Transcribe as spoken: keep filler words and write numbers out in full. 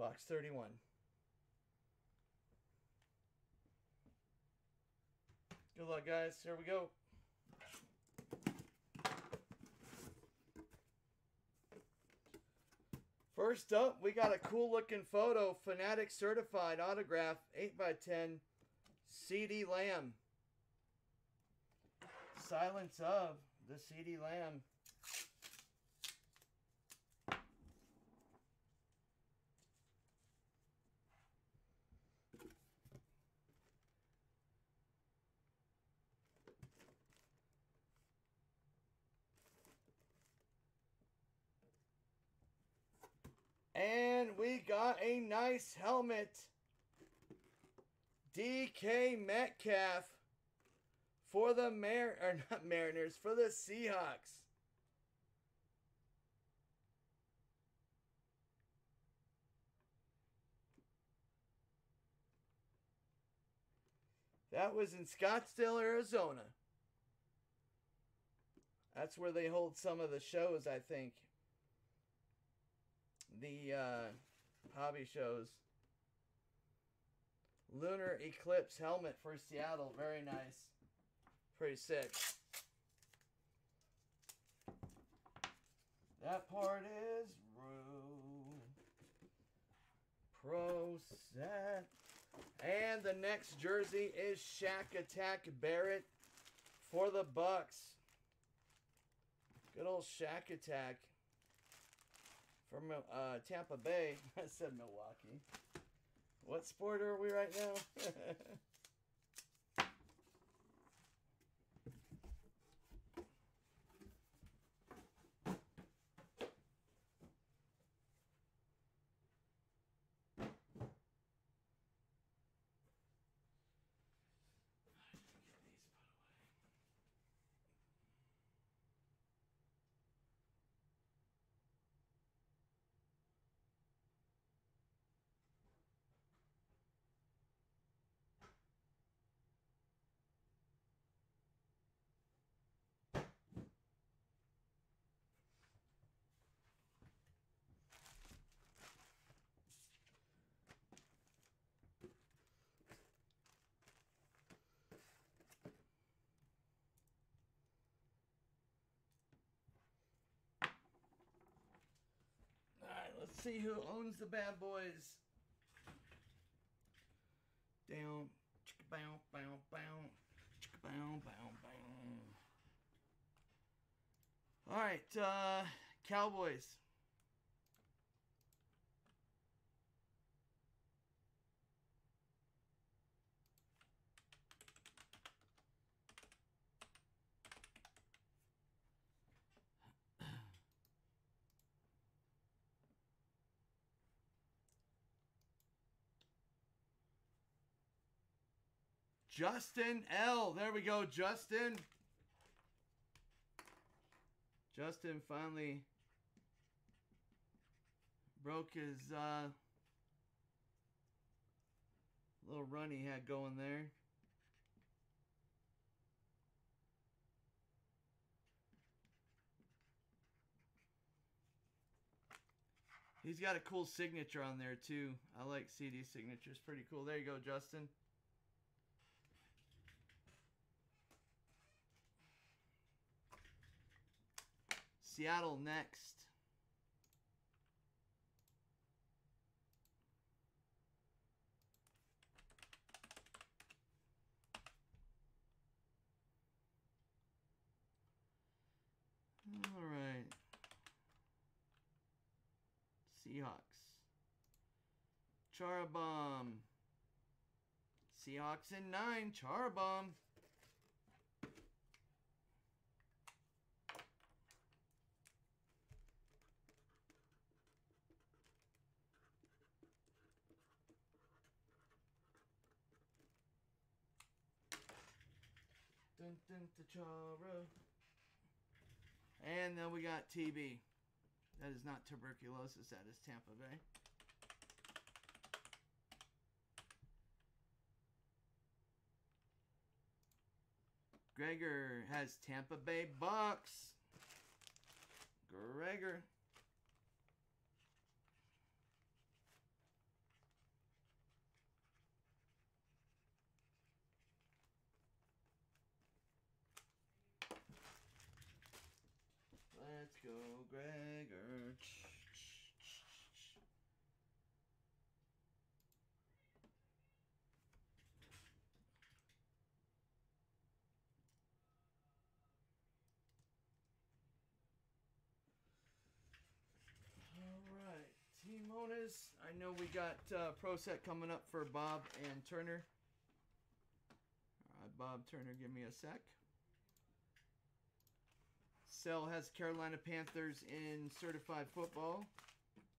Box thirty-one. Good luck, guys. Here we go. First up, we got a cool looking photo. Fanatic Certified Autograph eight by ten CeeDee Lamb. Silence of the CeeDee Lamb. And we got a nice helmet. D K Metcalf for the Mar or not Mariners, for the Seahawks. That was in Scottsdale, Arizona. That's where they hold some of the shows, I think. The uh, hobby shows. Lunar Eclipse helmet for Seattle. Very nice. Pretty sick. That part is Rue. Pro set. And the next jersey is Shaq Attack Barrett for the Bucks. Good old Shaq Attack. From uh, Tampa Bay. I said Milwaukee. What sport are we right now? Alright, let's see who owns the bad boys. Down. Chicka bow, bow, bow. Chicka bow, bow, bow. Alright, uh, Cowboys. Justin L. There we go, Justin. Justin finally broke his uh, little run he had going there. He's got a cool signature on there too. I like C D signatures. Pretty cool. There you go, Justin. Seattle next. All right. Seahawks. Charabomb. Seahawks in nine. Charabomb. Dun, dun, dun, Chara. And then we got T B. That is not tuberculosis. That is Tampa Bay. Gregor has Tampa Bay Bucks. Gregor. go, Gregor. Alright, Team Owners. I know we got uh, Pro Set coming up for Bob and Turner. Alright, Bob Turner, give me a sec. Sel has Carolina Panthers in certified football.